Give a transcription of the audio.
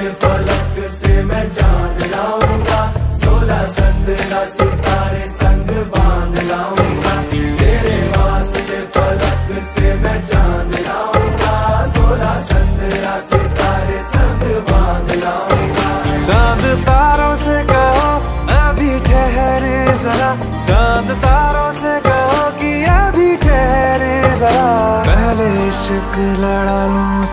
के फलक से मैं चांद लाऊंगा, 16 संदरा सितारे संग बांध लाऊंगा। तेरे वास्ते फलक से मैं चांद लाऊंगा, 16 संदरा सितारे संग बांध लाऊंगा। चांद तारों से कहो अभी ठहरे जरा, चांद तारों से कहो कि अभी ठहरे जरा। पहले इश्क लड़ा लूं